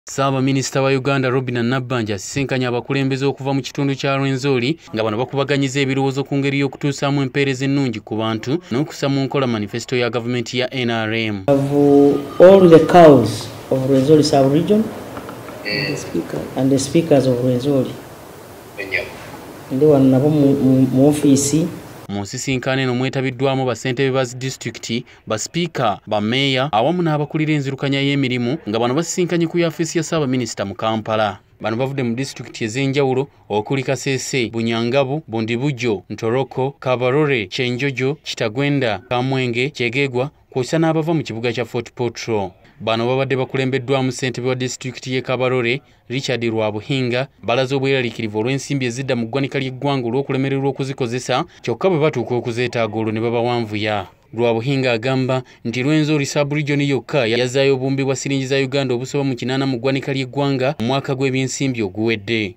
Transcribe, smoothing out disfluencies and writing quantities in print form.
Minisita wa Uganda Nabbanja asisinkanye abakulembeze okuva mu kitundu kya Rwenzori nga bano bakubaganyiza ebirowoozo ku ngeri y'okutuusaamu empeereza ennungi ku bantu n'okussa mu nkola manifesto ya gavumenti ya NRM. All the cows of Rwenzori sub-region and the speakers of Rwenzori ndi wano nabo mu ofiisi. Mu nsisinkano eno mwetabiddwamu bassentebe ba disitulikiti, basipiika, bammeeya awamu n'abakulira enzirukanya y'emirimu nga bano basisinkanye ku yafeesi ya Ssaabaminisita mu Kampala. Bano bavudde mu disitulikiti ez'enjawulo okuli Kasese, Bunyangabu, Bundibujjo, Ntoroko, Kabarore, Kyenjojo, Kitagwenda, Kamwenge, Kyegegwa kw'ossa n'abava mu kibuga kya Fort Portal. Bano babadde bakulembeddwamu ssentebe wa disitulikiti y'e Kabarore, Richard Rwabuhinga, balaze obweraliikirivu olw'ensimbi ezidda mu ggwanika ly'eggwanga olw'okulemererwa okuzikozesa, kyokka bwe batuuka okuzeetaaga olwo ne babawanvuya. Rwabuhinga agamba nti Rwenzori sub-region yokka yazaayo obumbi bwa siringi za Uganda obusoba mu 80 mu ggwanika ly'eggwanga mu mwaka gw'ebyensimbi oguwedde.